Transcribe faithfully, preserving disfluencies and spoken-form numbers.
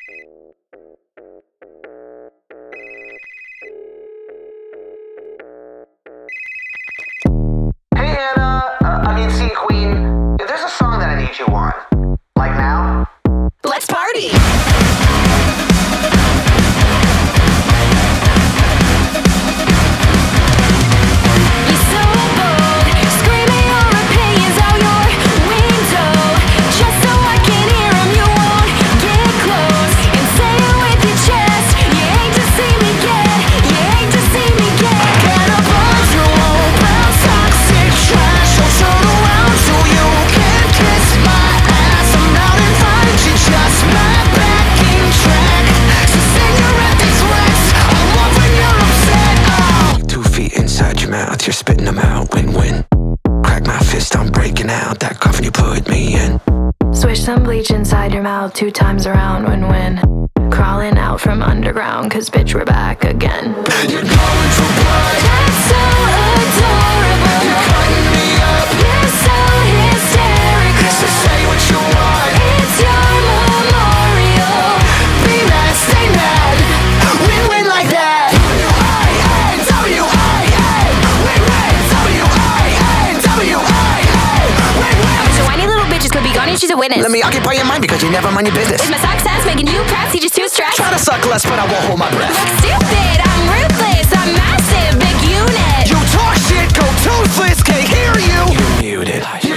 Hey Anna, uh, I mean Scene Queen, there's a song that I need you on. Like now? Let's party! You're spitting them out, win-win. Crack my fist, I'm breaking out that coffin you put me in. Swish some bleach inside your mouth two times around, win-win. Crawling out from underground, cause bitch we're back again. You're going for blood. That's so adorable. You're cutting me up. You're so hysterical. So say what you want. It's your memorial. Be mad, stay mad. Win-win like that. W I N, W I N. Win-win, W I N, W I N. Win-win. So whiny little bitches could be gone and she's a witness. Let me occupy your mind because you never mind your business. Is my success making you press? You just too stressed? Try to suck less, but I won't hold my breath. Look stupid, I'm ruthless, I'm massive, big unit. You talk shit, go toothless, can't hear you. You muted.